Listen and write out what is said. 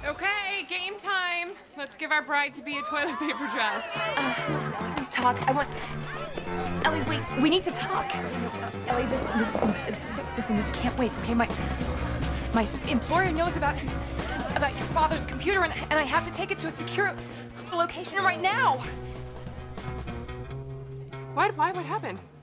Okay, game time. Let's give our bride-to-be a toilet paper dress. Listen, Ellie, please talk. Ellie, wait, we need to talk. Ellie, this can't wait, okay? My employer knows about your father's computer, and I have to take it to a secure location right now. What? Why? What happened?